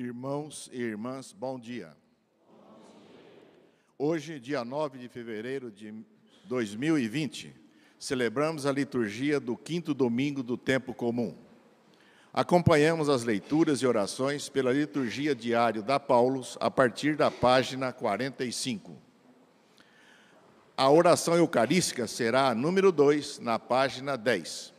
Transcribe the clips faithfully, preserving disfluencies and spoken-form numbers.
Irmãos e irmãs, bom dia. Hoje, dia nove de fevereiro de dois mil e vinte, celebramos a liturgia do quinto domingo do tempo comum. Acompanhamos as leituras e orações pela liturgia diária da Paulus a partir da página quarenta e cinco. A oração eucarística será a número dois, na página dez.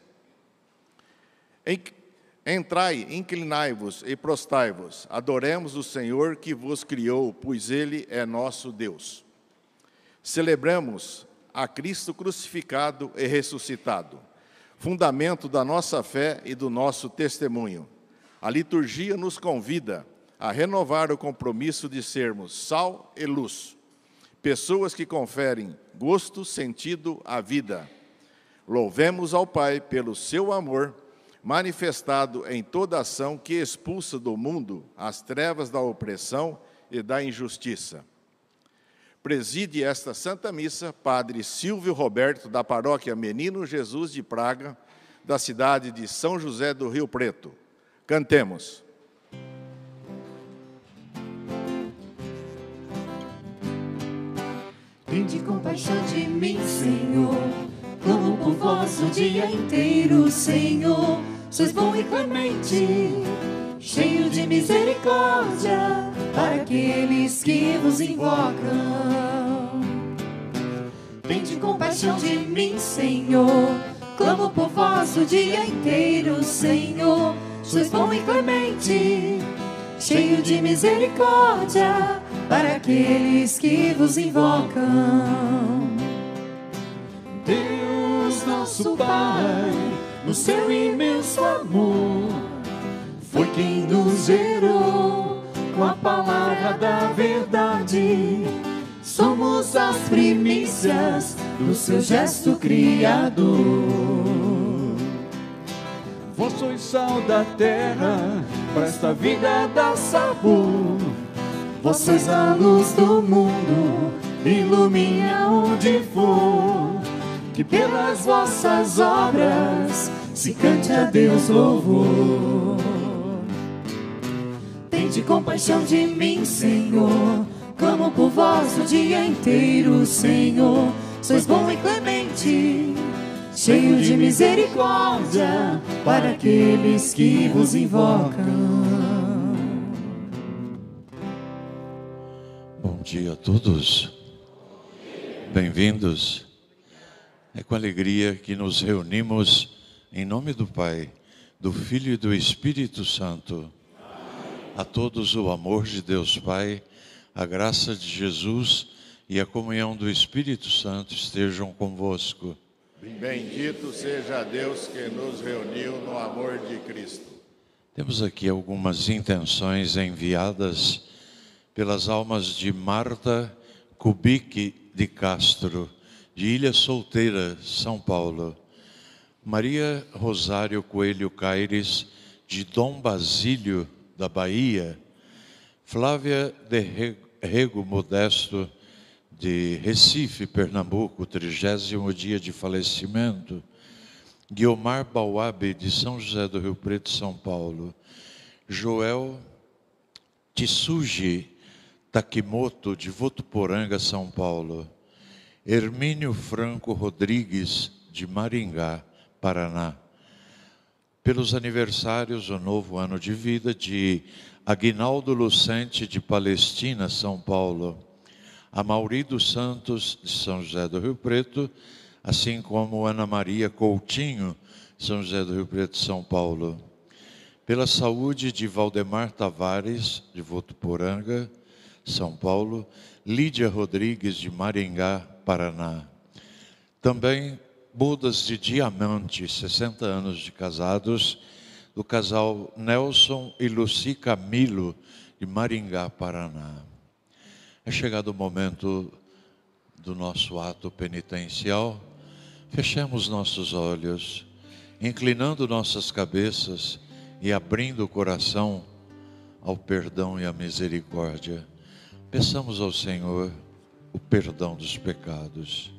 Entrai, inclinai-vos e prostai-vos, adoremos o Senhor que vos criou, pois Ele é nosso Deus. Celebramos a Cristo crucificado e ressuscitado, fundamento da nossa fé e do nosso testemunho. A liturgia nos convida a renovar o compromisso de sermos sal e luz, pessoas que conferem gosto, sentido à vida. Louvemos ao Pai pelo seu amor, manifestado em toda ação que expulsa do mundo as trevas da opressão e da injustiça. Preside esta Santa Missa Padre Silvio Roberto, da paróquia Menino Jesus de Praga, da cidade de São José do Rio Preto. Cantemos. Tende compaixão de mim, Senhor, clamo por vós o dia inteiro, Senhor. Sois bom e clemente, cheio de misericórdia, para aqueles que vos invocam. Tende compaixão de mim, Senhor, clamo por vós o dia inteiro, Senhor. Sois bom e clemente, cheio de misericórdia, para aqueles que vos invocam. Deus nosso Pai, no seu imenso amor, foi quem nos gerou com a palavra da verdade. Somos as primícias do seu gesto criador. Vós sois sal da terra, para esta vida dá sabor. Vós sois a luz do mundo, ilumina onde for. Que pelas vossas obras se cante a Deus louvor. Tende compaixão de mim, Senhor, clamo por vós o dia inteiro, Senhor. Sois bom e clemente, cheio de misericórdia, para aqueles que vos invocam. Bom dia a todos. Bem-vindos. É com alegria que nos reunimos em nome do Pai, do Filho e do Espírito Santo. A todos o amor de Deus Pai, a graça de Jesus e a comunhão do Espírito Santo estejam convosco. Bendito seja Deus que nos reuniu no amor de Cristo. Temos aqui algumas intenções enviadas pelas almas de Marta Kubik de Castro, de Ilha Solteira, São Paulo. Maria Rosário Coelho Caires, de Dom Basílio, da Bahia. Flávia de Rego Modesto, de Recife, Pernambuco, trigésimo dia de falecimento. Guiomar Bauabe, de São José do Rio Preto, São Paulo. Joel Tsuji Takimoto, de Votuporanga, São Paulo. Hermínio Franco Rodrigues, de Maringá, Paraná. Pelos aniversários, o novo ano de vida de Aguinaldo Lucente, de Palestina, São Paulo. Amauri dos Santos, de São José do Rio Preto, assim como Ana Maria Coutinho, São José do Rio Preto, São Paulo. Pela saúde de Valdemar Tavares, de Votuporanga, São Paulo. Lídia Rodrigues, de Maringá, Paraná. Também bodas de diamante, sessenta anos de casados, do casal Nelson e Luci Camilo, de Maringá, Paraná. É chegado o momento do nosso ato penitencial. Fechemos nossos olhos, inclinando nossas cabeças e abrindo o coração ao perdão e à misericórdia. Peçamos ao Senhor o perdão dos pecados.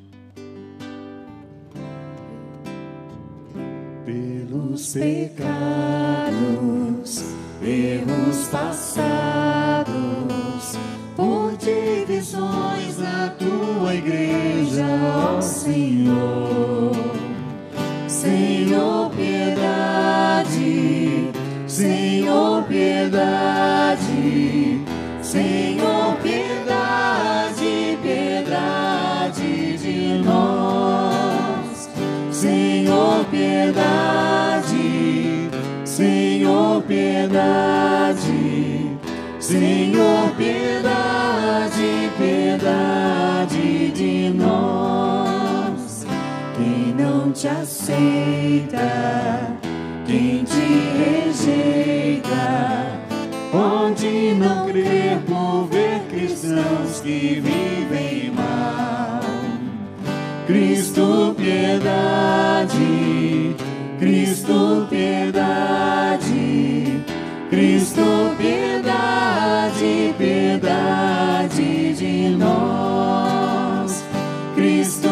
Pelos pecados erros passados, por divisões na tua igreja, ó Senhor. Senhor, piedade, Senhor, piedade, Senhor, piedade, piedade de nós. Senhor, piedade, Senhor, piedade, Senhor, piedade, piedade de nós. Quem não te aceita, quem te rejeita, onde não crer por ver cristãos que vivem mal. Cristo, piedade, Cristo, piedade, Cristo, piedade, piedade de nós. Cristo,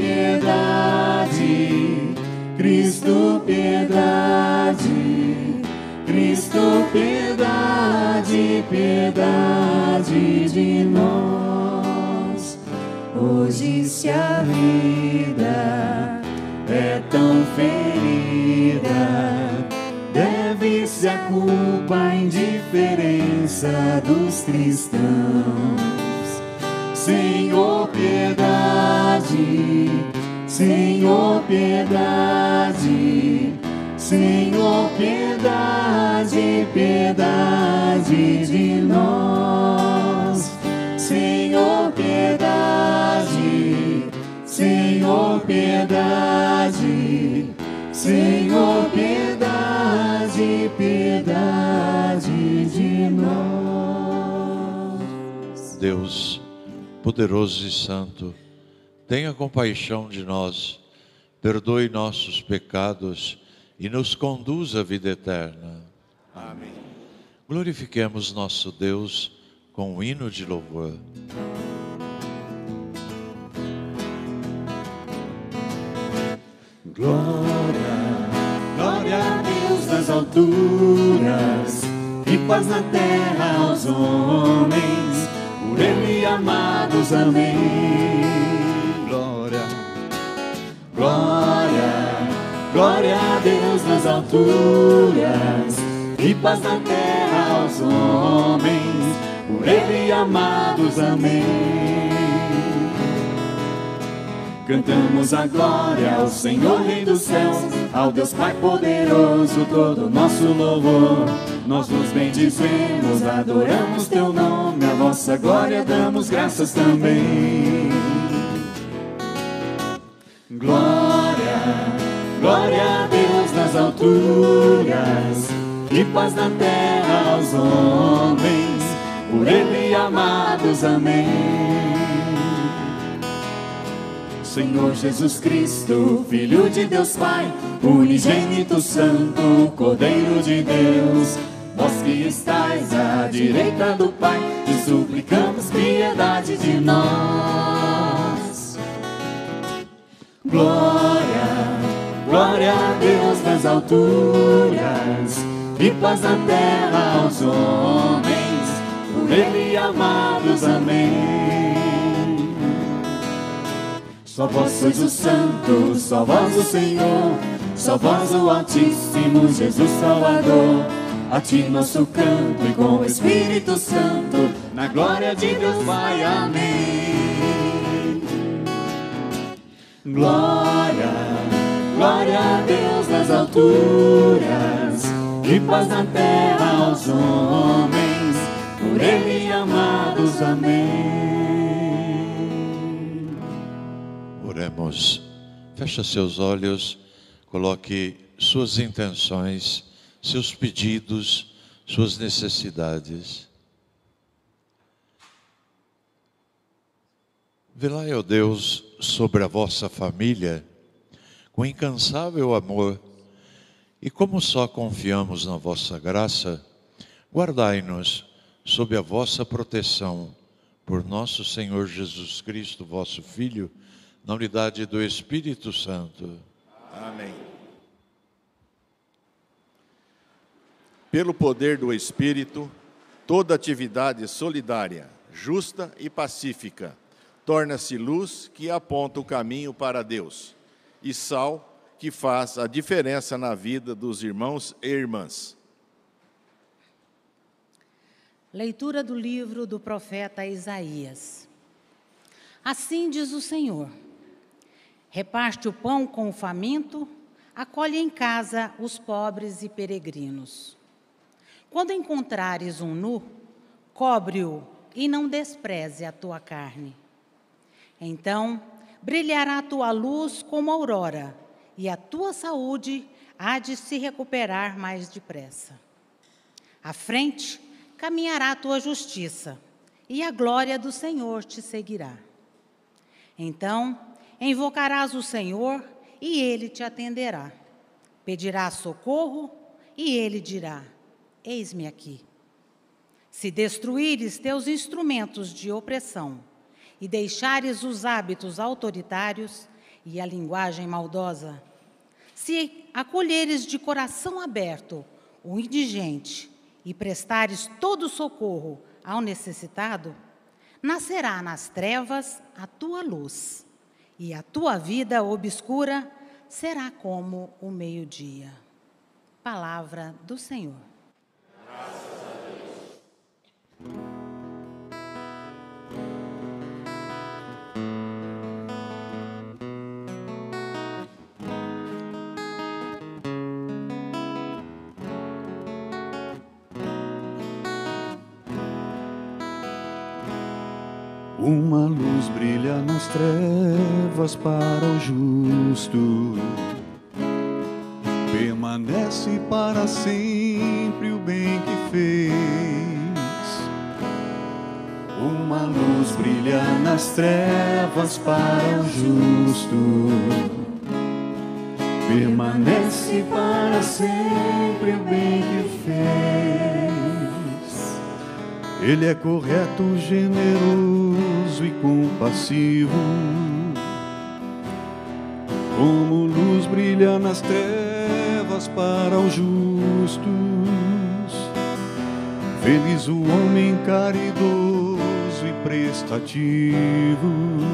piedade, Cristo, piedade, Cristo, piedade, piedade de nós. Hoje se a vida é tão ferida, deve-se a culpa, a indiferença dos cristãos. Senhor, piedade, Senhor, piedade, Senhor, piedade, piedade de nós. Senhor, piedade, Senhor, piedade, Senhor, piedade, piedade de nós. Deus, poderoso e santo, tenha compaixão de nós, perdoe nossos pecados e nos conduz à vida eterna. Amém. Glorifiquemos nosso Deus com um hino de louvor. Glória, glória a Deus nas alturas, e paz na terra aos homens, por Ele amados, amém. Glória, glória, glória a Deus nas alturas, e paz na terra aos homens, por Ele amados, amém. Cantamos a glória ao Senhor Rei dos céus, ao Deus Pai poderoso, todo nosso louvor. Nós nos bendizemos, adoramos teu nome, a vossa glória damos graças também. Glória, glória a Deus nas alturas, e paz na terra aos homens, por Ele amados, amém. Senhor Jesus Cristo, Filho de Deus Pai, unigênito santo, Cordeiro de Deus, vós que estais à direita do Pai, te suplicamos piedade de nós. Glória, glória a Deus nas alturas, e paz na terra aos homens, por Ele amados, amém. Só vós sois o Santo, só vós o Senhor, só vós o Altíssimo, Jesus Salvador. A ti nosso canto e com o Espírito Santo, na glória de Deus Pai, amém. Glória, glória a Deus nas alturas, e paz na terra aos homens, por Ele amados, amém. Oremos. Feche seus olhos, coloque suas intenções, seus pedidos, suas necessidades. Velai, ó Deus, sobre a vossa família, com incansável amor, e como só confiamos na vossa graça, guardai-nos sob a vossa proteção, por nosso Senhor Jesus Cristo, vosso Filho, na unidade do Espírito Santo. Amém. Pelo poder do Espírito, toda atividade solidária, justa e pacífica torna-se luz que aponta o caminho para Deus e sal que faz a diferença na vida dos irmãos e irmãs. Leitura do livro do profeta Isaías. Assim diz o Senhor: reparte o pão com o faminto, acolhe em casa os pobres e peregrinos. Quando encontrares um nu, cobre-o e não despreze a tua carne. Então brilhará a tua luz como a aurora, e a tua saúde há de se recuperar mais depressa. À frente caminhará a tua justiça, e a glória do Senhor te seguirá. Então invocarás o Senhor, e Ele te atenderá. Pedirás socorro, e Ele dirá: eis-me aqui. Se destruíres teus instrumentos de opressão, e deixares os hábitos autoritários e a linguagem maldosa, se acolheres de coração aberto o indigente e prestares todo socorro ao necessitado, nascerá nas trevas a tua luz, e a tua vida obscura será como o meio-dia. Palavra do Senhor. Graças a Deus. Uma luz brilha nas trevas para o justo, permanece para sempre o bem que fez. Uma luz brilha nas trevas para o justo, permanece para sempre o bem que fez. Ele é correto, generoso e compassivo, como luz brilha nas trevas para os justos. Feliz o homem caridoso e prestativo,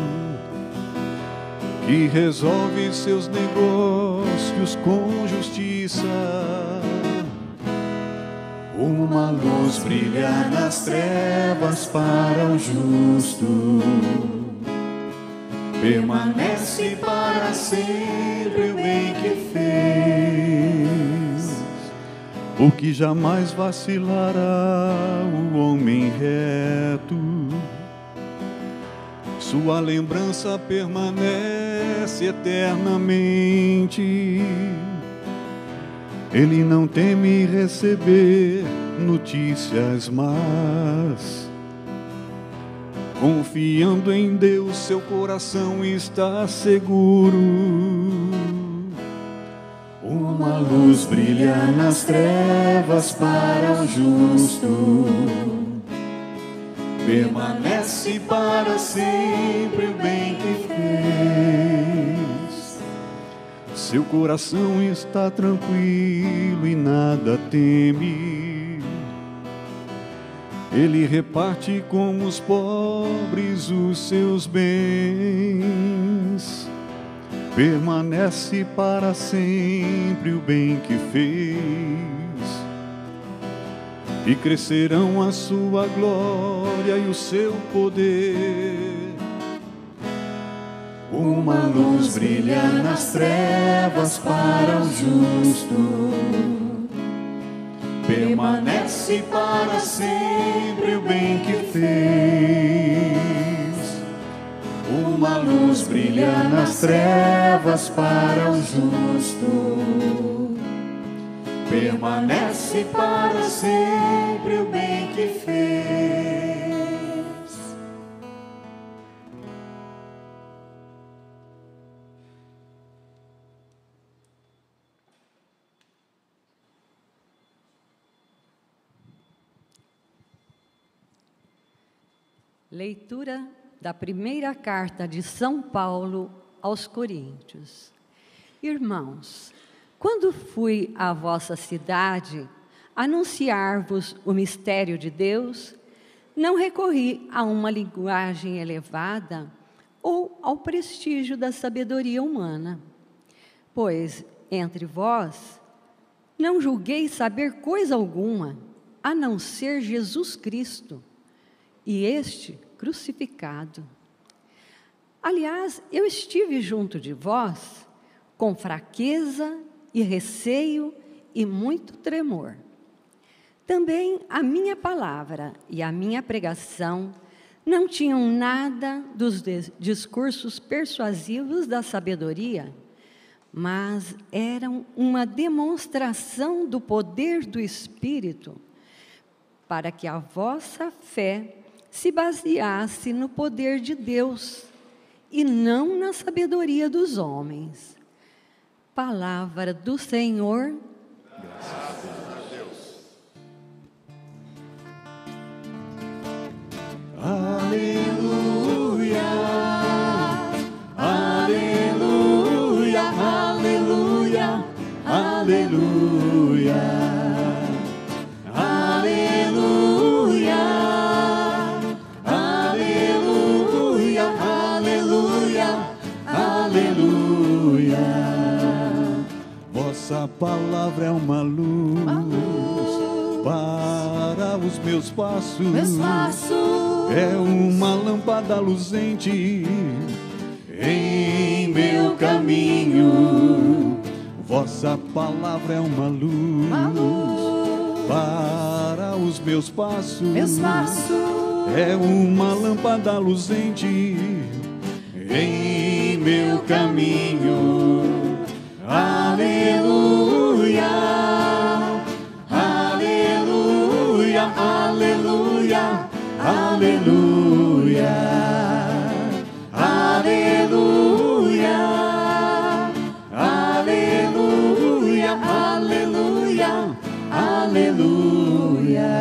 que resolve seus negócios com justiça. Uma luz brilha nas trevas para o justo, permanece para sempre o bem que fez. O que jamais vacilará o homem reto, sua lembrança permanece eternamente. Ele não teme receber notícias más. Confiando em Deus, seu coração está seguro. Uma luz brilha nas trevas para o justo, permanece para sempre o bem que fez. Seu coração está tranquilo e nada teme. Ele reparte com os pobres os seus bens. Permanece para sempre o bem que fez, e crescerão a sua glória e o seu poder. Uma luz brilha nas trevas para o justo, permanece para sempre o bem que fez. Uma luz brilha nas trevas para o justo, permanece para sempre o bem que fez. Leitura da primeira carta de São Paulo aos Coríntios. Irmãos, quando fui à vossa cidade, anunciar-vos o mistério de Deus, não recorri a uma linguagem elevada ou ao prestígio da sabedoria humana. Pois, entre vós, não julguei saber coisa alguma, a não ser Jesus Cristo, e este crucificado. Aliás, eu estive junto de vós com fraqueza e receio e muito tremor. Também a minha palavra e a minha pregação não tinham nada dos discursos persuasivos da sabedoria, mas eram uma demonstração do poder do Espírito, para que a vossa fé se baseasse no poder de Deus e não na sabedoria dos homens. Palavra do Senhor. Graças a Deus. Aleluia, aleluia, aleluia, aleluia, aleluia, aleluia, aleluia, aleluia. Vossa palavra é uma luz, uma luz para os meus passos, meus passos. É uma lâmpada luzente em meu caminho. Vossa palavra é uma luz, uma luz para os meus passos, meus passos. É uma lâmpada luzente em meu caminho. Aleluia, aleluia, aleluia, aleluia, aleluia, aleluia, aleluia, aleluia.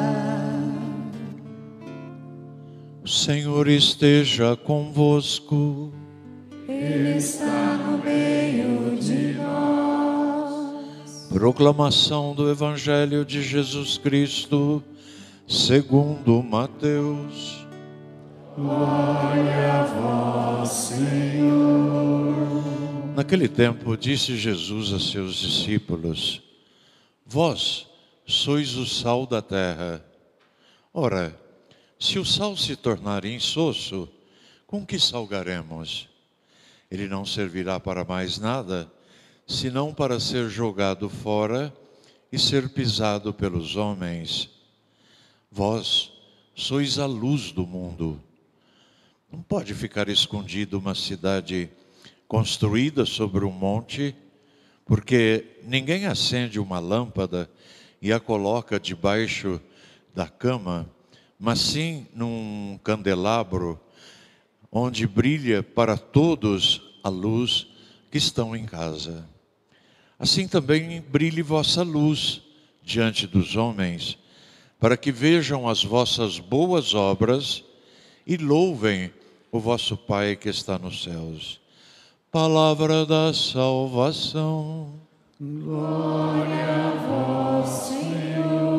O Senhor esteja convosco. Ele está no meio de nós. Proclamação do Evangelho de Jesus Cristo segundo Mateus. Glória a vós, Senhor. Naquele tempo disse Jesus a seus discípulos: Vós sois o sal da terra. Ora, se o sal se tornar insosso, com que salgaremos? Ele não servirá para mais nada, senão para ser jogado fora e ser pisado pelos homens. Vós sois a luz do mundo. Não pode ficar escondida uma cidade construída sobre um monte, porque ninguém acende uma lâmpada e a coloca debaixo da cama, mas sim num candelabro, onde brilha para todos a luz que estão em casa. Assim também brilhe vossa luz diante dos homens, para que vejam as vossas boas obras e louvem o vosso Pai que está nos céus. Palavra da salvação. Glória a vós, Senhor.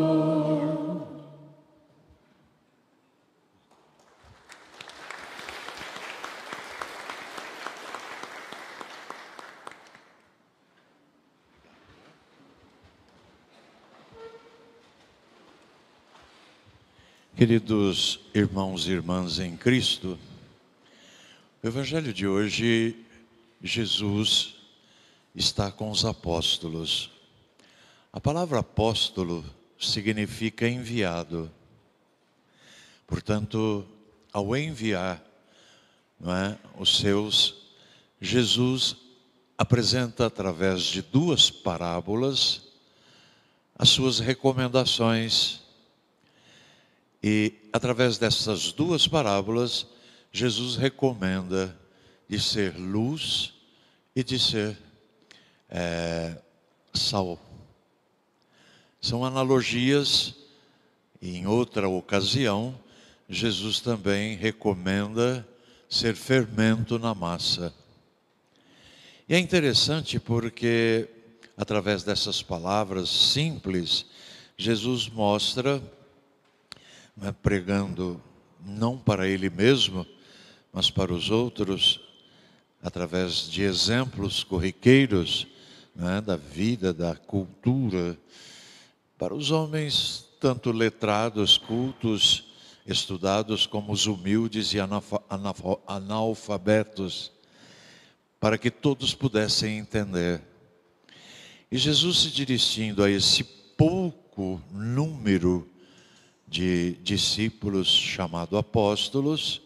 Queridos irmãos e irmãs em Cristo, o Evangelho de hoje, Jesus está com os apóstolos. A palavra apóstolo significa enviado. Portanto, ao enviar, não é, os seus, Jesus apresenta através de duas parábolas as suas recomendações. E através dessas duas parábolas, Jesus recomenda de ser luz e de ser é, sal. São analogias, e em outra ocasião, Jesus também recomenda ser fermento na massa. E é interessante porque, através dessas palavras simples, Jesus mostra, né, pregando não para Ele mesmo, mas para os outros, através de exemplos corriqueiros, né, da vida, da cultura, para os homens, tanto letrados, cultos, estudados, como os humildes e analfabetos, para que todos pudessem entender. E Jesus, se dirigindo a esse pouco número de discípulos chamados apóstolos,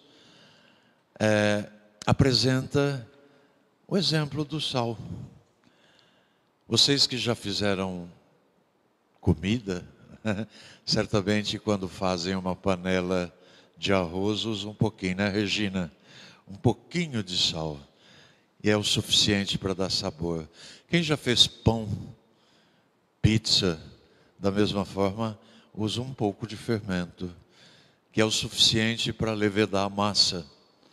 é, apresenta o exemplo do sal. Vocês que já fizeram comida, certamente quando fazem uma panela de arroz usam um pouquinho, né, Regina? Um pouquinho de sal. E é o suficiente para dar sabor. Quem já fez pão, pizza, da mesma forma, usa um pouco de fermento, que é o suficiente para levedar a massa.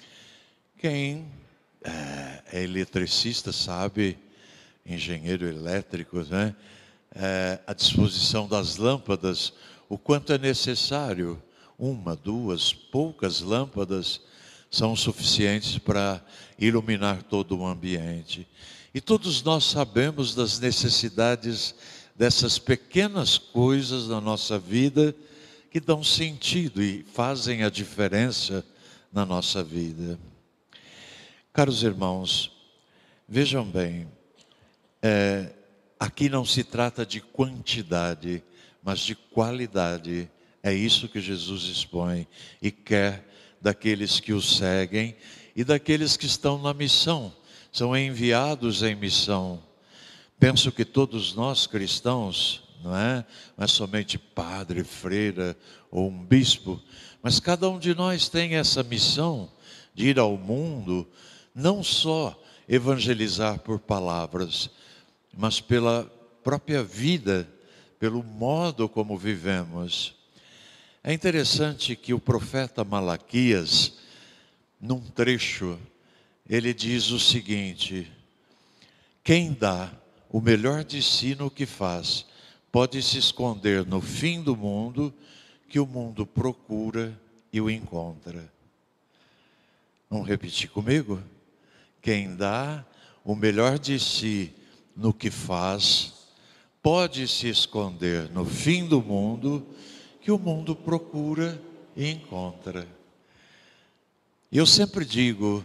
Quem é, é eletricista sabe, engenheiro elétrico, né? É, a disposição das lâmpadas, o quanto é necessário. Uma, duas, poucas lâmpadas são suficientes para iluminar todo o ambiente. E todos nós sabemos das necessidades dessas pequenas coisas na nossa vida que dão sentido e fazem a diferença na nossa vida. Caros irmãos, vejam bem, é, aqui não se trata de quantidade, mas de qualidade. É isso que Jesus expõe e quer daqueles que o seguem e daqueles que estão na missão, são enviados em missão. Penso que todos nós cristãos, não é? Não é somente padre, freira ou um bispo, mas cada um de nós tem essa missão de ir ao mundo, não só evangelizar por palavras, mas pela própria vida, pelo modo como vivemos. É interessante que o profeta Malaquias, num trecho, ele diz o seguinte: quem dá o melhor de si no que faz, pode se esconder no fim do mundo, que o mundo procura e o encontra. Vamos repetir comigo? Quem dá o melhor de si no que faz, pode se esconder no fim do mundo, que o mundo procura e encontra. Eu sempre digo,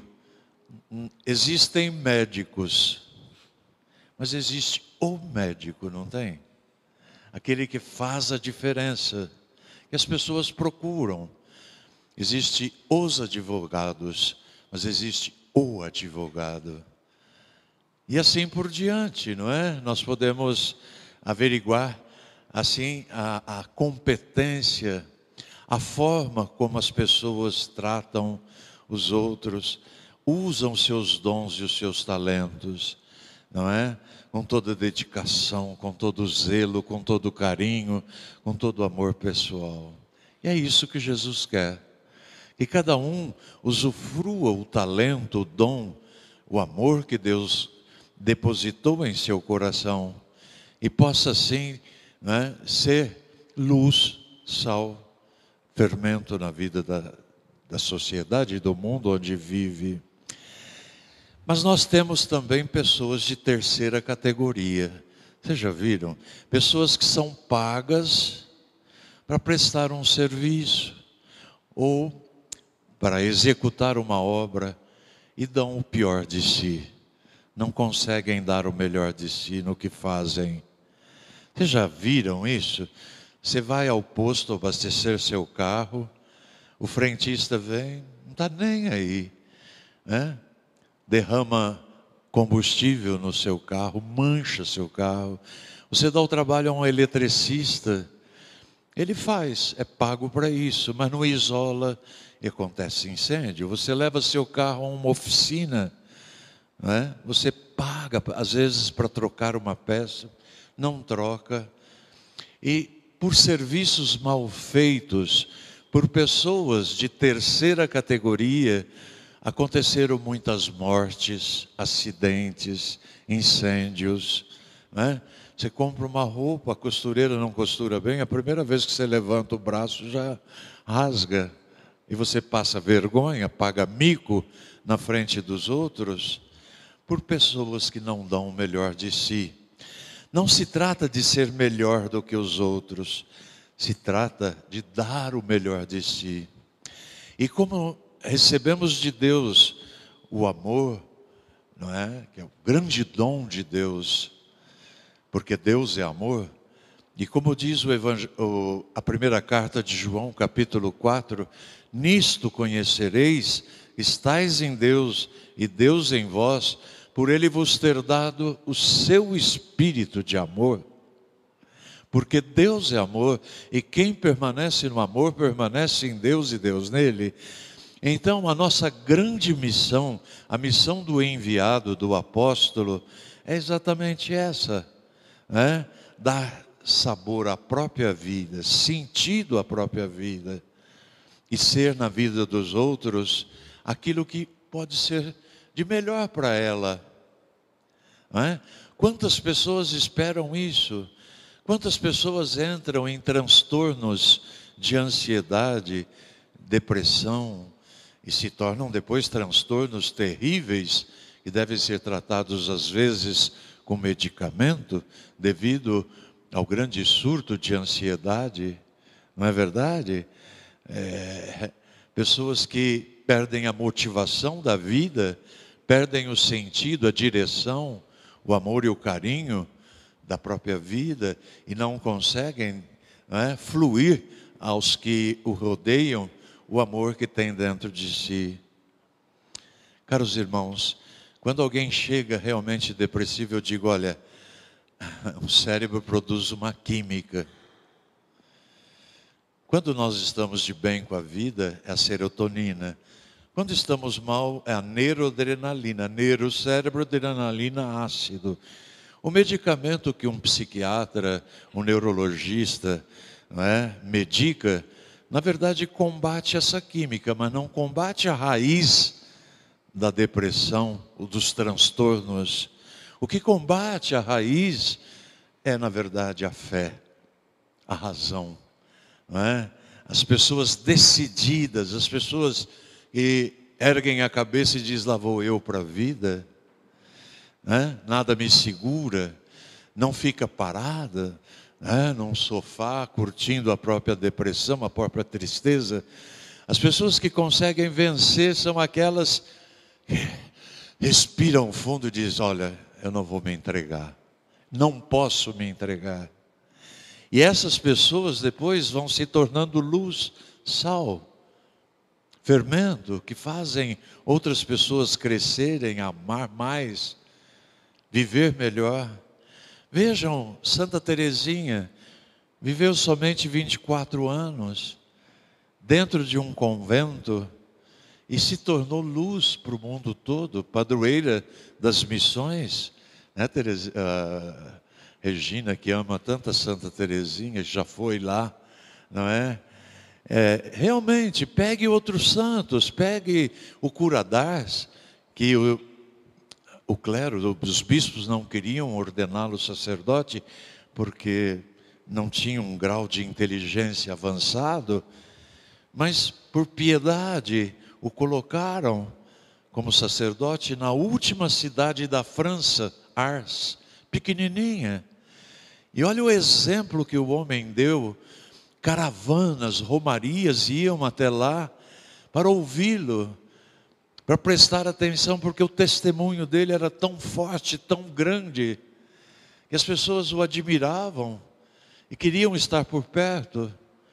existem médicos, mas existe o médico, não tem? Aquele que faz a diferença, que as pessoas procuram. Existe os advogados, mas existe o advogado. E assim por diante, não é? Nós podemos averiguar assim a, a competência, a forma como as pessoas tratam os outros, usam seus dons e os seus talentos, não é? Com toda dedicação, com todo zelo, com todo carinho, com todo amor pessoal. E é isso que Jesus quer. Que cada um usufrua o talento, o dom, o amor que Deus depositou em seu coração e possa assim, né, ser luz, sal, fermento na vida da, da sociedade e do mundo onde vive. Mas nós temos também pessoas de terceira categoria. Vocês já viram? Pessoas que são pagas para prestar um serviço ou para executar uma obra e dão o pior de si. Não conseguem dar o melhor de si no que fazem. Vocês já viram isso? Você vai ao posto abastecer seu carro, o frentista vem, não está nem aí, né? Derrama combustível no seu carro, mancha seu carro. Você dá o trabalho a um eletricista, ele faz, é pago para isso, mas não isola e acontece incêndio. Você leva seu carro a uma oficina, né? Você paga, às vezes, para trocar uma peça, não troca. E por serviços mal feitos, por pessoas de terceira categoria, aconteceram muitas mortes, acidentes, incêndios, né? Você compra uma roupa, a costureira não costura bem, a primeira vez que você levanta o braço já rasga. E você passa vergonha, paga mico na frente dos outros, por pessoas que não dão o melhor de si. Não se trata de ser melhor do que os outros, se trata de dar o melhor de si. E como recebemos de Deus o amor, não é? Que é o grande dom de Deus, porque Deus é amor. E como diz o evangel... a primeira carta de João, capítulo quatro, nisto conhecereis, estais em Deus e Deus em vós, por Ele vos ter dado o seu Espírito de amor. Porque Deus é amor, e quem permanece no amor, permanece em Deus e Deus nele. Então a nossa grande missão, a missão do enviado, do apóstolo, é exatamente essa, né? Dar sabor à própria vida, sentido à própria vida, e ser na vida dos outros aquilo que pode ser de melhor para ela. Não é? Quantas pessoas esperam isso? Quantas pessoas entram em transtornos de ansiedade, depressão, e se tornam depois transtornos terríveis, que devem ser tratados às vezes com medicamento, devido ao grande surto de ansiedade, não é verdade? É, pessoas que perdem a motivação da vida, perdem o sentido, a direção, o amor e o carinho da própria vida, e não conseguem, não é, fluir aos que o rodeiam o amor que tem dentro de si. Caros irmãos, quando alguém chega realmente depressivo, eu digo, olha, o cérebro produz uma química. Quando nós estamos de bem com a vida, é a serotonina. Quando estamos mal, é a neuroadrenalina. Neuro, cérebro, adrenalina, ácido. O medicamento que um psiquiatra, um neurologista, não é, medica, na verdade combate essa química, mas não combate a raiz da depressão, ou dos transtornos. O que combate a raiz é, na verdade, a fé, a razão. Não é? As pessoas decididas, as pessoas que erguem a cabeça e dizem, lá vou eu para a vida, não é? Nada me segura, não fica parada, não é? Num sofá, curtindo a própria depressão, a própria tristeza. As pessoas que conseguem vencer são aquelas que respiram fundo e dizem, olha, eu não vou me entregar, não posso me entregar. E essas pessoas depois vão se tornando luz, sal, fermento, que fazem outras pessoas crescerem, amar mais, viver melhor. Vejam, Santa Teresinha viveu somente vinte e quatro anos, dentro de um convento, e se tornou luz para o mundo todo, padroeira das missões, né, Teresa, uh, Regina, que ama tanto a Santa Teresinha, já foi lá, não é? É, realmente, pegue outros santos, pegue o Curadars, que o, o clero, os bispos não queriam ordená-lo sacerdote, porque não tinha um grau de inteligência avançado, mas por piedade o colocaram como sacerdote na última cidade da França, Ars, pequenininha. E olha o exemplo que o homem deu. Caravanas, romarias iam até lá para ouvi-lo, para prestar atenção, porque o testemunho dele era tão forte, tão grande, que as pessoas o admiravam e queriam estar por perto.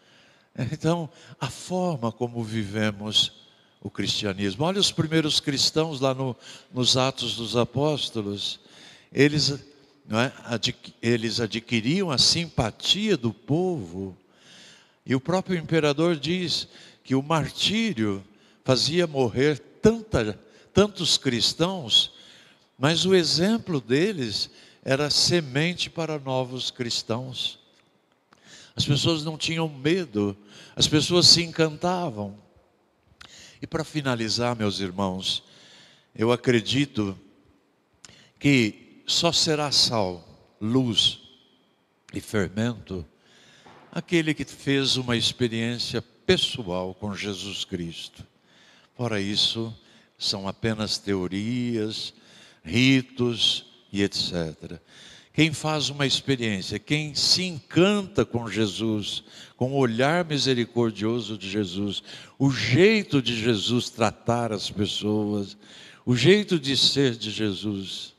Então, a forma como vivemos o cristianismo. Olha os primeiros cristãos lá no, nos Atos dos Apóstolos. Eles, não é, adqu, eles adquiriam a simpatia do povo. E o próprio imperador diz que o martírio fazia morrer tanta, tantos cristãos, mas o exemplo deles era semente para novos cristãos. As pessoas não tinham medo, as pessoas se encantavam. E para finalizar, meus irmãos, eu acredito que só será sal, luz e fermento, aquele que fez uma experiência pessoal com Jesus Cristo. Fora isso, são apenas teorias, ritos e etcétera. Quem faz uma experiência, quem se encanta com Jesus, com o olhar misericordioso de Jesus, o jeito de Jesus tratar as pessoas, o jeito de ser de Jesus,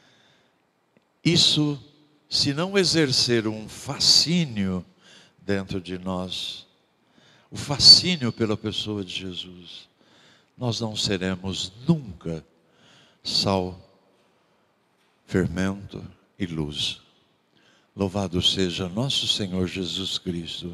isso, se não exercer um fascínio dentro de nós, o fascínio pela pessoa de Jesus, nós não seremos nunca sal, fermento e luz. Louvado seja nosso Senhor Jesus Cristo.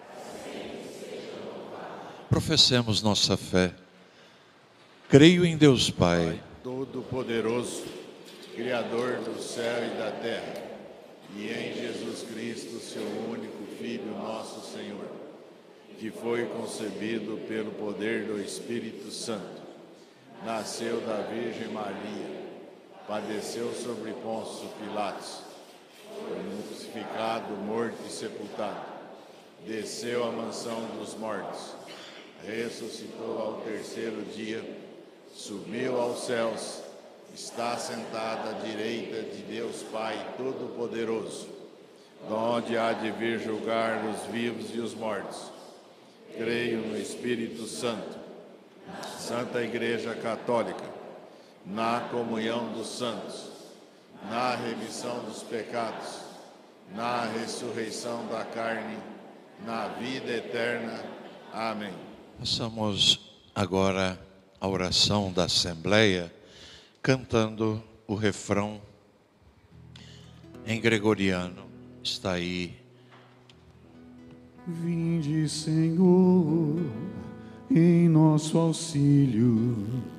Professemos nossa fé. Creio em Deus Pai, Todo-Poderoso, Criador do céu e da terra, e em Jesus Cristo, seu único Filho, nosso Senhor, que foi concebido pelo poder do Espírito Santo, nasceu da Virgem Maria, padeceu sobre Pôncio Pilatos, foi crucificado, morto e sepultado, desceu à mansão dos mortos, ressuscitou ao terceiro dia, subiu aos céus, está sentado à direita de Deus Pai Todo-Poderoso, donde há de vir julgar os vivos e os mortos. Creio no Espírito Santo, Santa Igreja Católica, na comunhão dos santos, na remissão dos pecados, na ressurreição da carne, na vida eterna. Amém. Façamos agora a oração da Assembleia, cantando o refrão em gregoriano. Está aí. Vinde, Senhor, em nosso auxílio.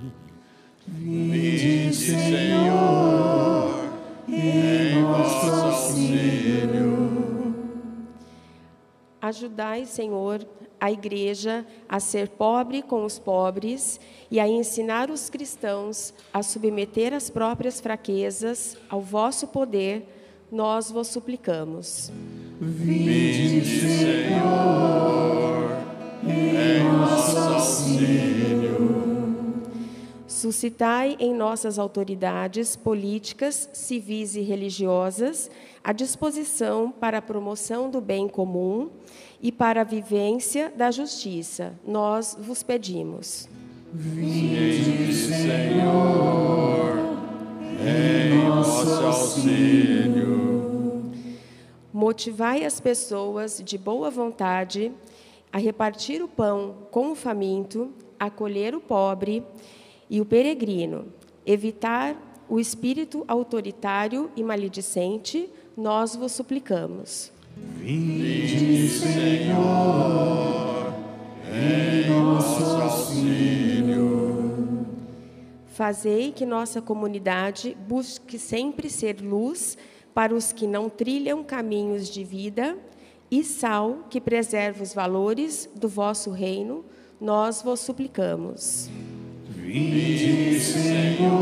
Vinde, Senhor, em nosso auxílio. Ajudai, Senhor, a Igreja a ser pobre com os pobres e a ensinar os cristãos a submeter as próprias fraquezas ao vosso poder, nós vos suplicamos. Vinde, Senhor, em nosso auxílio. Suscitai em nossas autoridades políticas, civis e religiosas a disposição para a promoção do bem comum e para a vivência da justiça. Nós vos pedimos. Vinde, Senhor, em nosso auxílio. Motivai as pessoas de boa vontade a repartir o pão com o faminto, acolher o pobre e o peregrino, evitar o espírito autoritário e maledicente, nós vos suplicamos. Vinde, Senhor, em nosso auxílio. Fazei que nossa comunidade busque sempre ser luz para os que não trilham caminhos de vida e sal que preserva os valores do vosso reino, nós vos suplicamos. Vinde, Senhor,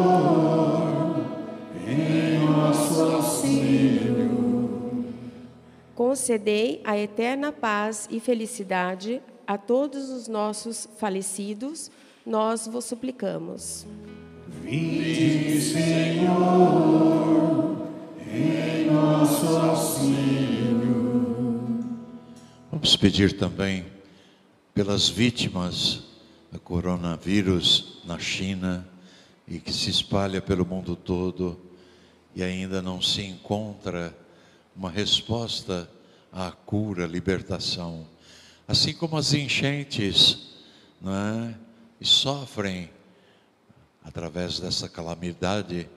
em nosso auxílio. Concedei a eterna paz e felicidade a todos os nossos falecidos, nós vos suplicamos. Vinde, Senhor, em nosso auxílio. Vamos pedir também pelas vítimas do coronavírus na China e que se espalha pelo mundo todo e ainda não se encontra uma resposta à cura, libertação. Assim como as enchentes, não é? E sofrem através dessa calamidade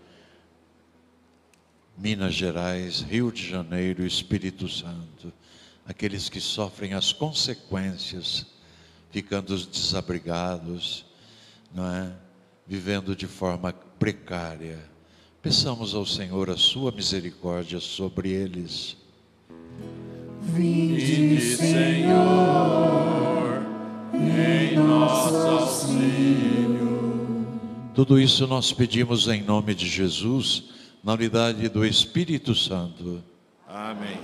Minas Gerais, Rio de Janeiro, Espírito Santo, aqueles que sofrem as consequências, ficando desabrigados, não é? Vivendo de forma precária. Peçamos ao Senhor a sua misericórdia sobre eles. Vinde, Senhor, em nosso auxílio. Tudo isso nós pedimos em nome de Jesus, na unidade do Espírito Santo. Amém.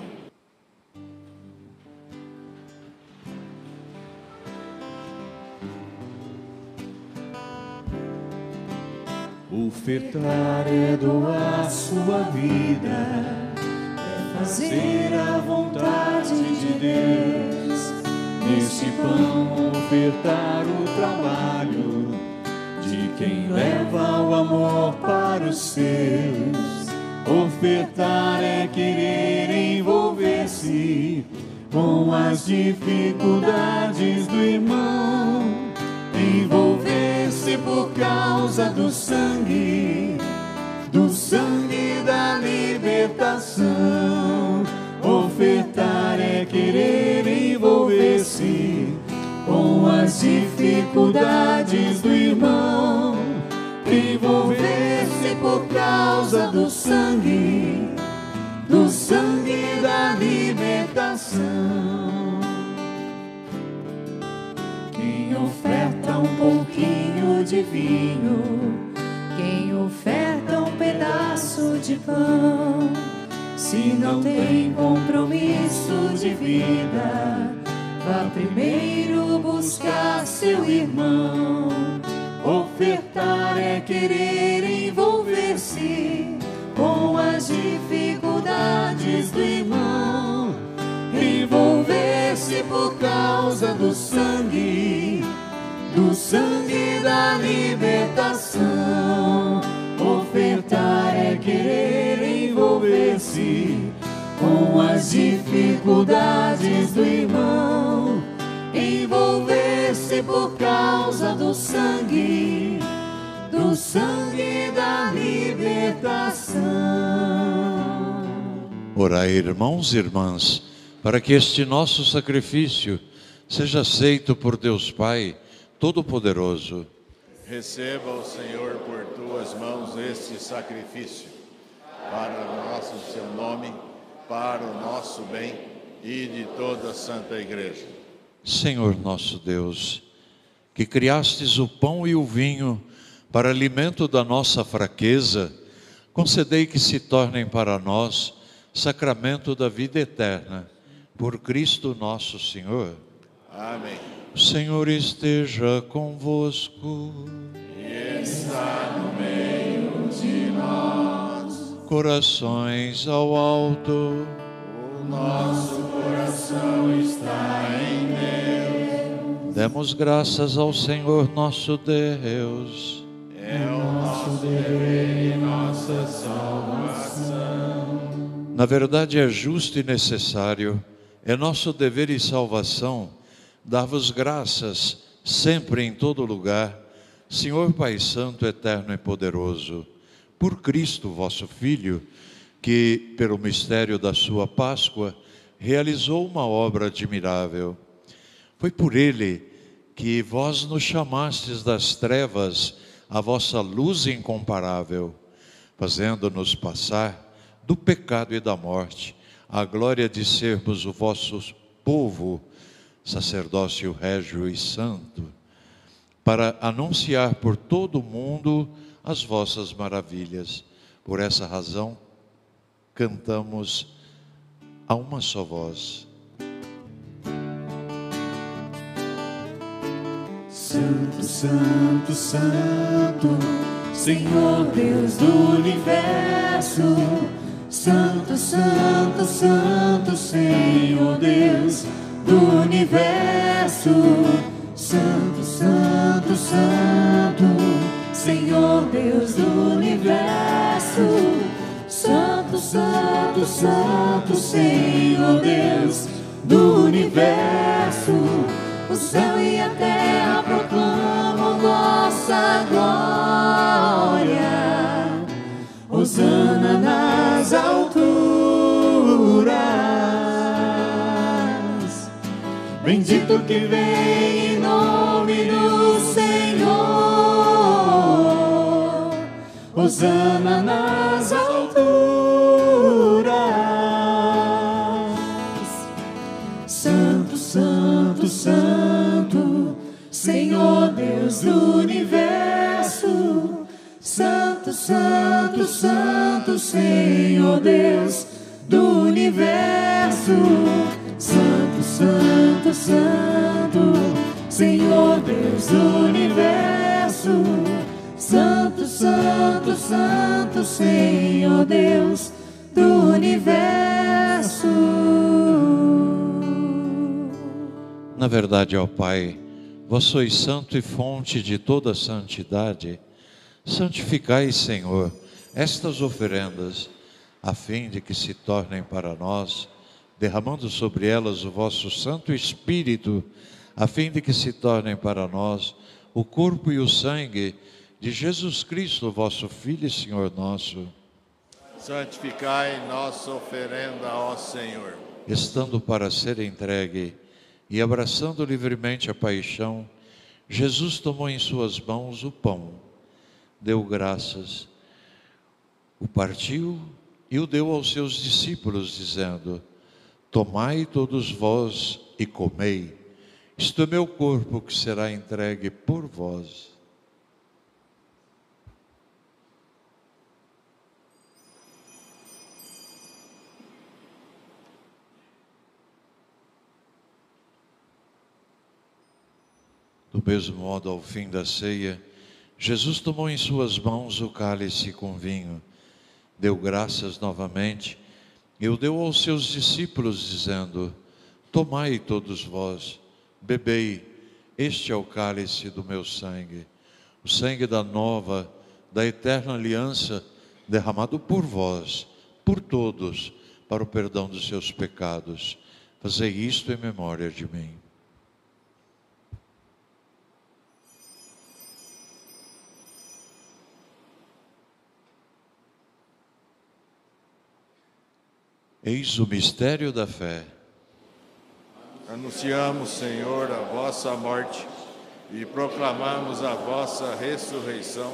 Ofertar é doar sua vida, é fazer a vontade de Deus. Nesse pão ofertar o trabalho de quem leva o amor para os seus. Ofertar é querer envolver-se com as dificuldades do irmão, envolver-se por causa do sangue, do sangue da libertação. Ofertar é querer envolver-se com as dificuldades do irmão, envolver-se por causa do sangue, do sangue da libertação. Quem oferta um pouquinho de vinho, quem oferta um pedaço de pão, se não tem compromisso de vida, vá primeiro buscar seu irmão. Ofertar é querer envolver-se com as dificuldades do irmão, envolver-se por causa do sangue, do sangue da libertação. Ofertar é querer envolver-se com as dificuldades do irmão, envolver-se por causa do sangue, do sangue da libertação. Orai, irmãos e irmãs, para que este nosso sacrifício seja aceito por Deus Pai Todo-Poderoso. Receba o Senhor por tuas mãos este sacrifício, para o nosso seu nome, para o nosso bem e de toda a Santa Igreja. Senhor nosso Deus, que criastes o pão e o vinho para alimento da nossa fraqueza, concedei que se tornem para nós sacramento da vida eterna, por Cristo nosso Senhor. Amém. O Senhor esteja convosco. E está no meio de nós. Corações ao alto. O nosso coração está em Deus. Demos graças ao Senhor nosso Deus. É o nosso dever e nossa salvação. Na verdade é justo e necessário, é nosso dever e salvação, dar-vos graças sempre em todo lugar, Senhor Pai Santo, eterno e poderoso, por Cristo vosso Filho, que pelo mistério da sua Páscoa realizou uma obra admirável. Foi por ele que vós nos chamastes das trevas à vossa luz incomparável, fazendo-nos passar do pecado e da morte à glória de sermos o vosso povo, sacerdócio régio e santo, para anunciar por todo o mundo as vossas maravilhas. Por essa razão, cantamos a uma só voz. Santo, Santo, Santo, Senhor Deus do universo. Santo, Santo, Santo, Senhor Deus do universo. Santo, Santo, Santo, Senhor Deus do universo. Santo, Santo, Santo, Senhor Deus do universo. O céu e a terra proclamam vossa glória. Hosana nas alturas. Bendito que vem em nome do Senhor. Hosana nas alturas. Santo, Santo, Santo, Senhor Deus do universo. Santo, Santo, Santo, Senhor Senhor Deus do universo. Santo, santo, santo, Senhor Deus do universo. Santo, santo, santo, Senhor Deus do universo. Na verdade, ó Pai, vós sois santo e fonte de toda santidade. Santificai, Senhor, estas oferendas, a fim de que se tornem para nós, derramando sobre elas o vosso Santo Espírito, a fim de que se tornem para nós o corpo e o sangue de Jesus Cristo, vosso Filho e Senhor nosso. Santificai nossa oferenda, ó Senhor. Estando para ser entregue e abraçando livremente a paixão, Jesus tomou em suas mãos o pão, deu graças, o partiu e o deu aos seus discípulos, dizendo: tomai todos vós e comei, isto é meu corpo que será entregue por vós. Do mesmo modo, ao fim da ceia, Jesus tomou em suas mãos o cálice com vinho, deu graças novamente e o deu aos seus discípulos, dizendo: tomai todos vós, bebei, este é o cálice do meu sangue, o sangue da nova, da eterna aliança, derramado por vós, por todos, para o perdão dos seus pecados. Fazei isto em memória de mim. Eis o mistério da fé. Anunciamos, Senhor, a vossa morte e proclamamos a vossa ressurreição.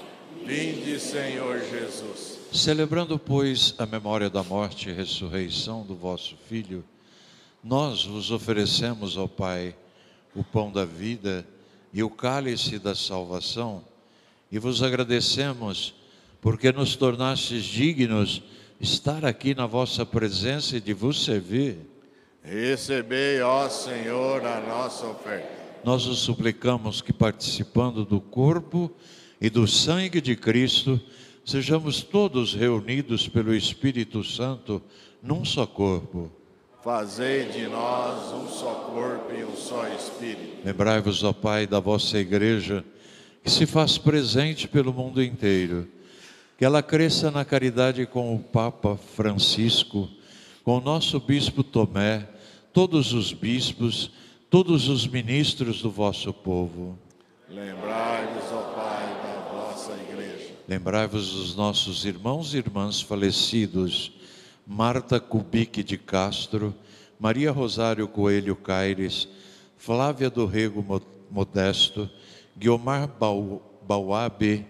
Vinde, Senhor Jesus. Celebrando, pois, a memória da morte e ressurreição do vosso Filho, nós vos oferecemos, ó Pai, o pão da vida e o cálice da salvação, e vos agradecemos porque nos tornastes dignos estar aqui na vossa presença e de vos servir. Recebei, ó Senhor, a nossa oferta. Nós os suplicamos que, participando do corpo e do sangue de Cristo, sejamos todos reunidos pelo Espírito Santo num só corpo. Fazei de nós um só corpo e um só Espírito. Lembrai-vos, ó Pai, da vossa Igreja, que se faz presente pelo mundo inteiro, que ela cresça na caridade com o Papa Francisco, com o nosso Bispo Tomé, todos os bispos, todos os ministros do vosso povo. Lembrai-vos, ó Pai, da vossa Igreja. Lembrai-vos dos nossos irmãos e irmãs falecidos, Marta Kubik de Castro, Maria Rosário Coelho Caires, Flávia do Rego Modesto, Guiomar Bauabe,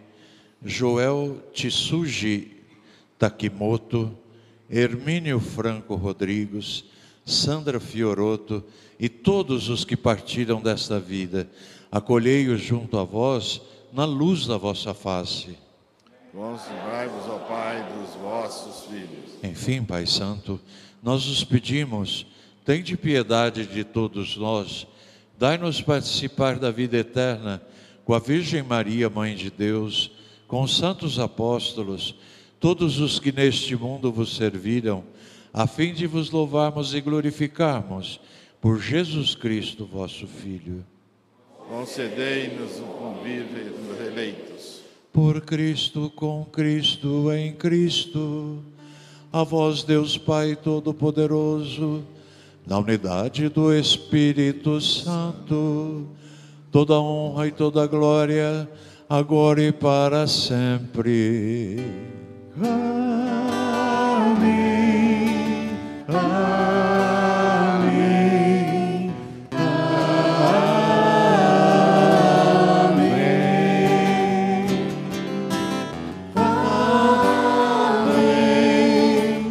Joel Tsuji Takimoto, Hermínio Franco Rodrigues, Sandra Fioroto e todos os que partiram desta vida, acolhei-os junto a vós na luz da vossa face. Conservai-vos, ó Pai, dos vossos filhos. Enfim, Pai Santo, nós os pedimos, tende piedade de todos nós, dai-nos participar da vida eterna com a Virgem Maria, Mãe de Deus, com os santos apóstolos, todos os que neste mundo vos serviram, a fim de vos louvarmos e glorificarmos por Jesus Cristo, vosso Filho. Concedei-nos o convívio dos eleitos. Por Cristo, com Cristo, em Cristo, a vós, Deus Pai Todo-Poderoso, na unidade do Espírito Santo, toda honra e toda glória, agora e para sempre. Amém. Amém. Amém. Amém.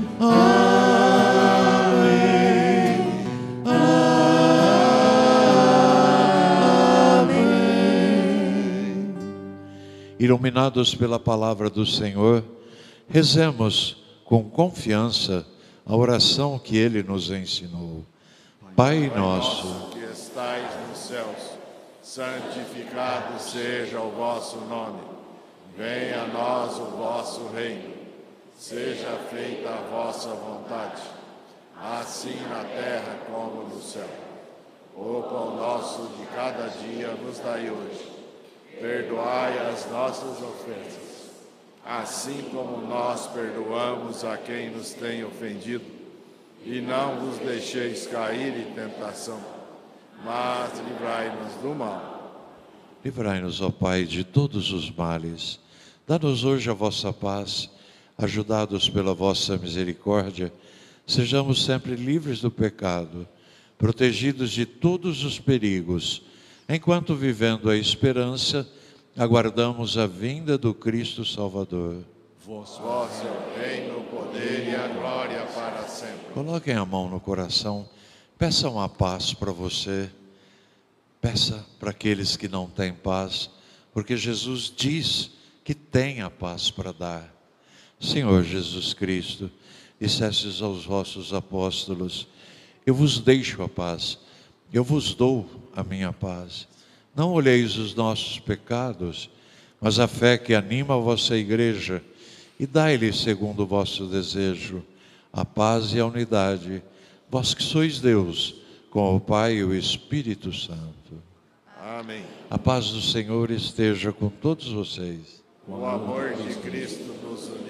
Iluminados pela palavra do Senhor, Rezemos com confiança a oração que ele nos ensinou. Pai nosso, que estais nos céus, santificado seja o vosso nome. Venha a nós o vosso reino. Seja feita a vossa vontade, assim na terra como no céu. O pão nosso de cada dia nos dai hoje. Perdoai as nossas ofensas, assim como nós perdoamos a quem nos tem ofendido. E não vos deixeis cair em tentação, mas livrai-nos do mal. Livrai-nos, ó Pai, de todos os males. Dá-nos hoje a vossa paz. Ajudados pela vossa misericórdia, sejamos sempre livres do pecado, protegidos de todos os perigos, enquanto, vivendo a esperança, aguardamos a vinda do Cristo Salvador. Vosso é o reino, o poder e a glória para sempre. Coloquem a mão no coração, peçam a paz para você, peça para aqueles que não têm paz, porque Jesus diz que tem a paz para dar. Senhor Jesus Cristo, dissestes aos vossos apóstolos: eu vos deixo a paz, eu vos dou a minha paz. Não olheis os nossos pecados, mas a fé que anima a vossa igreja, e dai-lhe, segundo o vosso desejo, a paz e a unidade, vós que sois Deus, com o Pai e o Espírito Santo. Amém. A paz do Senhor esteja com todos vocês. O amor de Cristo nos uniu.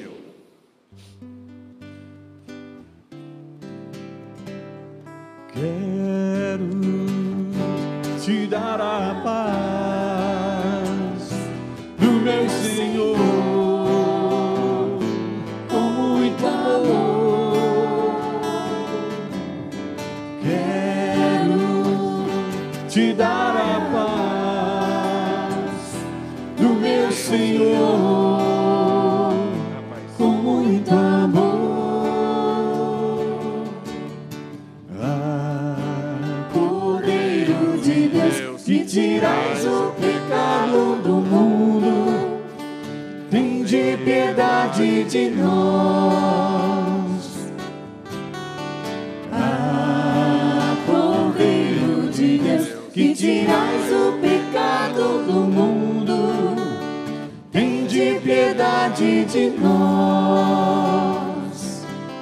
Quero te dar a paz do meu Senhor, com muito amor. Quero te dar a paz do meu Senhor, com muito amor. Que tirais o pecado do mundo, tende piedade de nós. Ah, Cordeiro de Deus, que tirais o pecado do mundo, tende piedade de nós.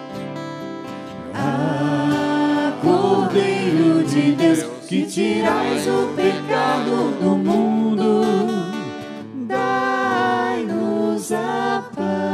Ah, Cordeiro de Deus, que tirais o pecado do mundo, dai-nos a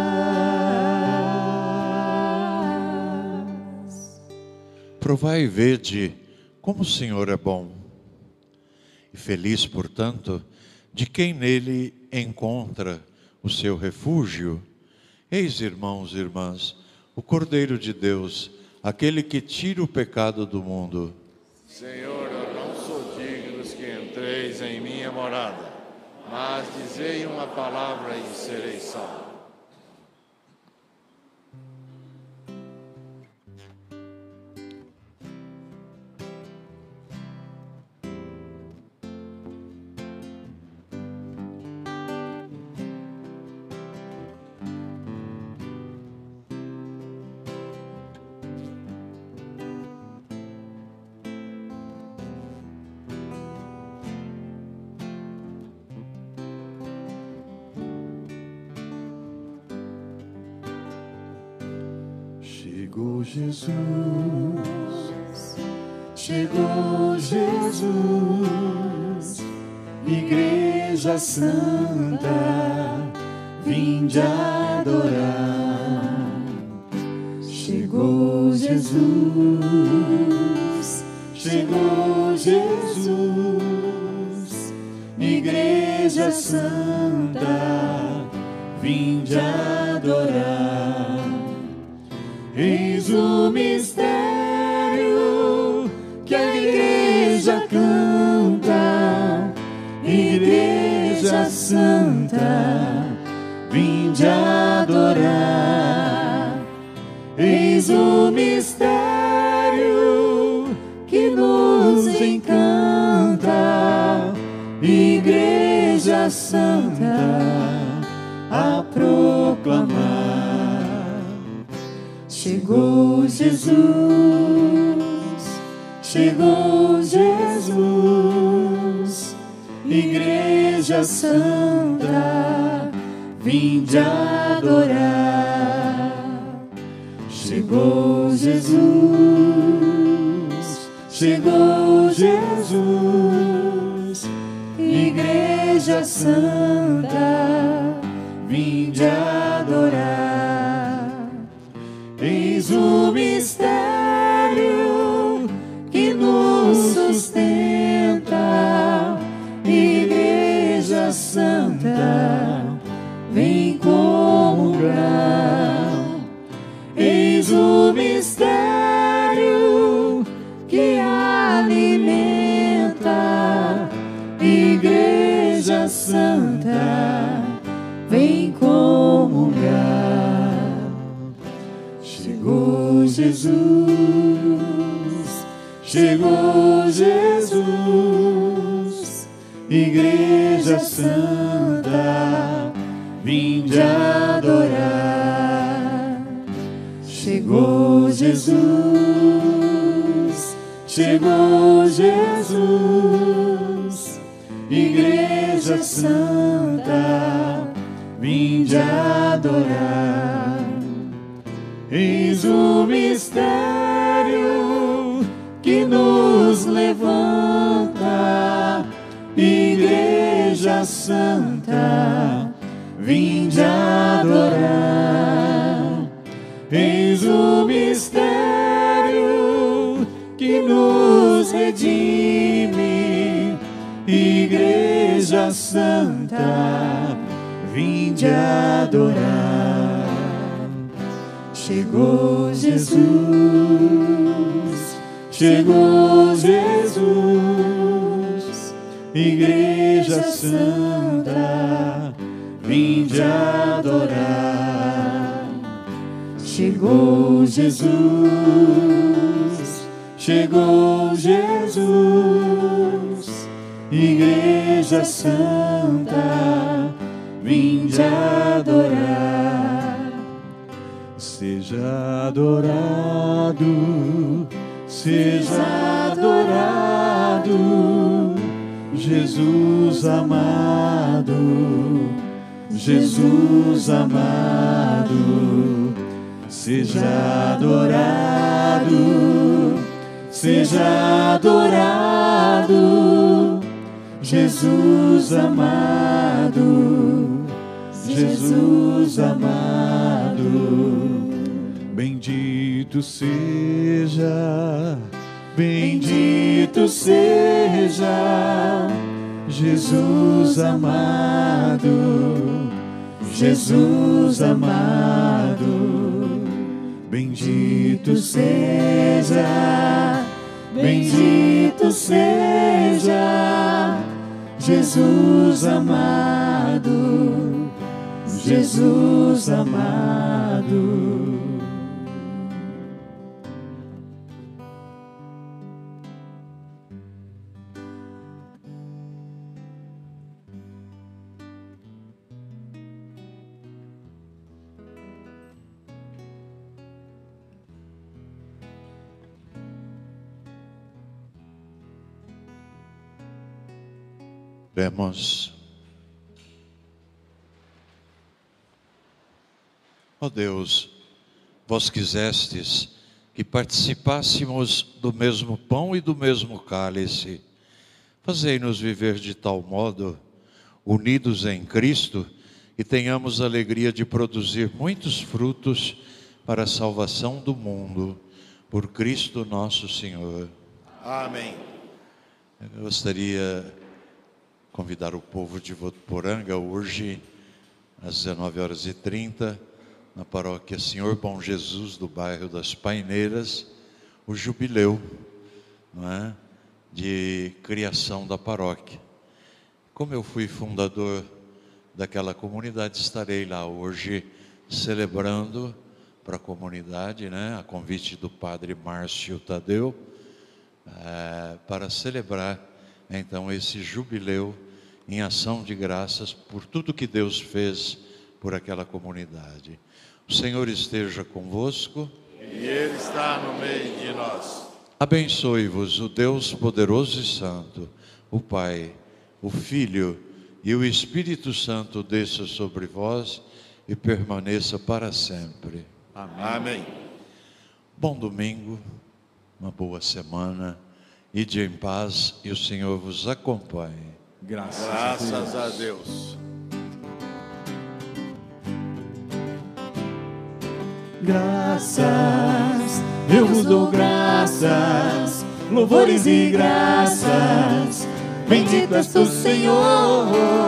paz. Provai e vede como o Senhor é bom, e feliz, portanto, de quem nele encontra o seu refúgio. Eis, irmãos e irmãs, o Cordeiro de Deus, aquele que tira o pecado do mundo. Senhor, eu não sou digno que entreis em minha morada, mas dizei uma palavra e serei salvo. Chegou Jesus, chegou Jesus, Igreja Santa, vinde adorar. Chegou Jesus, chegou Jesus, Igreja Santa, vinde adorar. Eis o mistério que a igreja canta, Igreja Santa, vinde adorar. Eis o mistério que nos encanta, Igreja Santa, a proclamar. Chegou Jesus, chegou Jesus, Igreja Santa, vinde adorar. Chegou Jesus, chegou Jesus, Igreja Santa, vinde adorar. Eis o mistério que nos sustenta, Igreja Santa, vem comungar. Eis o mistério que alimenta, Igreja Santa, vem comungar. Chegou Jesus, chegou Jesus, Igreja Santa, vinde adorar. Chegou Jesus, chegou Jesus, Igreja Santa, vinde adorar. Eis o mistério que nos levanta, Igreja Santa, vinde adorar. Eis o mistério que nos redime, Igreja Santa, vinde adorar. Chegou Jesus, chegou Jesus, Igreja Santa, vinde adorar. Chegou Jesus, chegou Jesus, Igreja Santa, vinde adorar. Seja adorado, seja adorado, Jesus amado, Jesus amado. Seja adorado, seja adorado, Jesus amado, Jesus amado. Bendito seja, bendito seja, Jesus amado, Jesus amado. Bendito seja, bendito seja, Jesus amado, Jesus amado. Oremos. Ó Deus, vós quisestes que participássemos do mesmo pão e do mesmo cálice. Fazei-nos viver de tal modo, unidos em Cristo, que tenhamos a alegria de produzir muitos frutos para a salvação do mundo, por Cristo nosso Senhor. Amém. Eu gostaria de convidar o povo de Votuporanga hoje, às dezenove horas e trinta, na paróquia Senhor Bom Jesus, do bairro das Paineiras, o jubileu, não é, de criação da paróquia. Como eu fui fundador daquela comunidade, estarei lá hoje celebrando para a comunidade, né, a convite do padre Márcio Tadeu, é, para celebrar então esse jubileu em ação de graças por tudo que Deus fez por aquela comunidade. O Senhor esteja convosco. e Ele está no meio de nós. Abençoe-vos o Deus poderoso e santo, o Pai, o Filho e o Espírito Santo desça sobre vós e permaneça para sempre. Amém. Amém. Bom domingo, uma boa semana, ide em paz e o Senhor vos acompanhe. Graças, Graças a a Deus. Deus. Graças, eu vos dou graças, louvores e graças, bendito és tu, Senhor.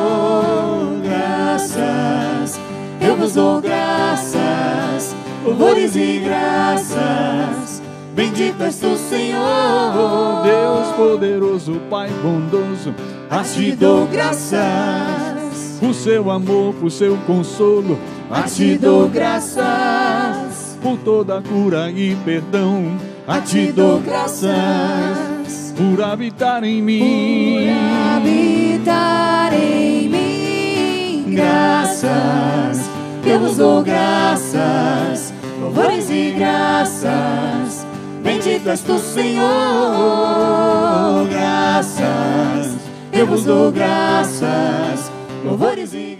Graças, eu vos dou graças, louvores e graças, bendito és tu, Senhor. Deus poderoso, Pai bondoso, a ti dou graças, por seu amor, por seu consolo, a ti dou graças, por toda cura e perdão, a ti dou graças, por habitar em mim, por habitar em mim. Graças, eu vos dou graças, louvores e graças, bendito és tu, Senhor. Graças, eu vos dou graças, louvores e